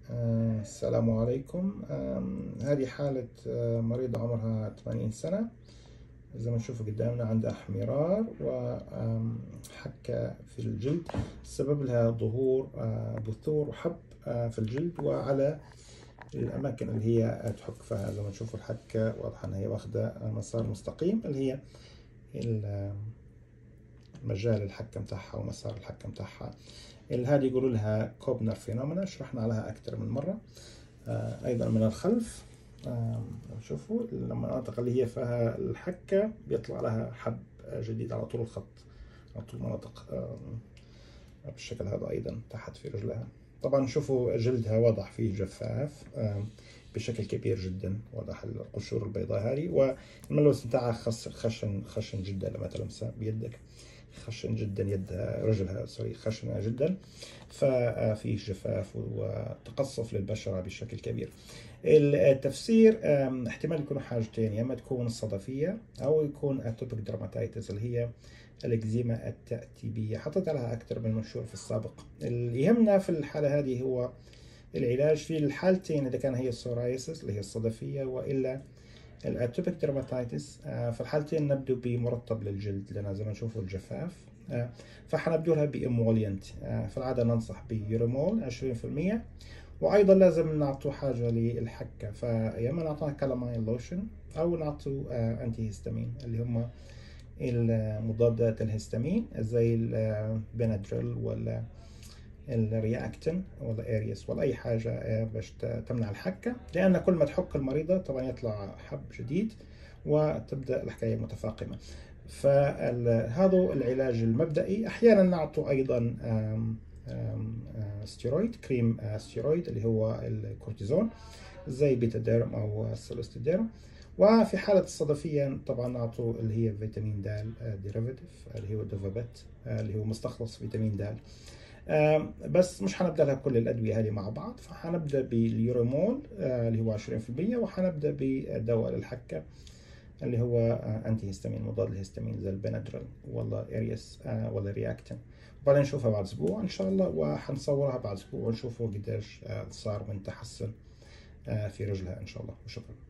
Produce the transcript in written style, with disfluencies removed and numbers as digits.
السلام عليكم. هذه حالة مريضة عمرها 80 سنة. زي ما نشوف قدامنا عندها احمرار وحكة في الجلد، سبب لها ظهور بثور وحب في الجلد وعلى الأماكن اللي هي تحك فيها. زي ما نشوف الحكة واضحة إن هي واخدة مسار مستقيم، اللي هي مجال الحكة متاعها ومسار الحكة متاعها. هذه يقولوا لها كوبنر فينومينا، شرحنا عليها أكثر من مرة. أيضا من الخلف شوفوا المناطق اللي هي فيها الحكة بيطلع لها حب جديد على طول الخط، على طول مناطق بالشكل هذا. أيضا تحت في رجلها طبعا شوفوا جلدها واضح فيه جفاف بشكل كبير جدا، واضح القشور البيضاء هذه، والملوث بتاعها خشن جدا لما تلمسها بيدك، خشن جدا يدها، رجلها خشنة جدا، ففي جفاف وتقصف للبشرة بشكل كبير. التفسير احتمال يكونوا حاجتين، يا اما تكون الصدفية او يكون اتوبيك درماتيتس اللي هي الاكزيما التأتيبية. حطيت لها اكثر من منشور في السابق. اللي يهمنا في الحالة هذه هو العلاج في الحالتين، اذا كان هي السورايسس اللي هي الصدفية والا الاتوبيك درماتيتس. في الحالتين نبدو بمرطب للجلد، لان زي ما نشوفوا الجفاف، فحنبدو لها بإيمولينت. في العادة ننصح بيوريمول 20%، وايضا لازم نعطوه حاجه للحكه، فيا اما نعطوها كالاماين لوشن او نعطوه انتي هيستامين اللي هم المضادات الهستامين زي البنادريل ولا الرياكتين ولا اريس ولا اي حاجه باش تمنع الحكه، لان كل ما تحك المريضه طبعا يطلع حب جديد وتبدا الحكايه متفاقمه. فهذا العلاج المبدئي. احيانا نعطوا ايضا ستيرويد، كريم ستيرويد اللي هو الكورتيزون زي بيتاديرم او سيلوستيديرم. وفي حالة الصدفية طبعا نعطوا اللي هي فيتامين د ديريفاتيف اللي هو دوفابت اللي هو مستخلص فيتامين د. بس مش هنبدا لها كل الادويه هذه مع بعض، فهنبدا باليوريمول اللي هو 20%، وهنبدا بدواء للحكه اللي هو انتي هيستامين مضاد للهستامين زي البنادريل ولا اريس ولا رياكتين. وبعدين نشوفها بعد اسبوع ان شاء الله، وحنصورها بعد اسبوع ونشوفوا قديش صار من تحسن في رجلها ان شاء الله. وشكرا.